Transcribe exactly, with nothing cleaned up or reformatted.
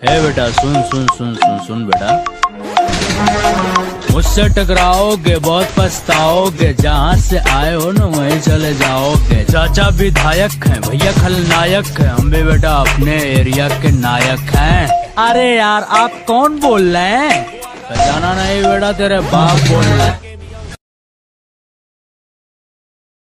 ए बेटा सुन सुन सुन सुन सुन बेटा, मुझसे टकराओगे बहुत पछताओगे, जहाँ से आए हो ना वहीं चले जाओगे। चाचा विधायक हैं, भैया खलनायक हैं, हम भी बेटा अपने एरिया के नायक हैं। अरे यार आप कौन बोल रहे हैं? पहचाना नहीं बेटा, तेरे बाप बोल रहे हैं।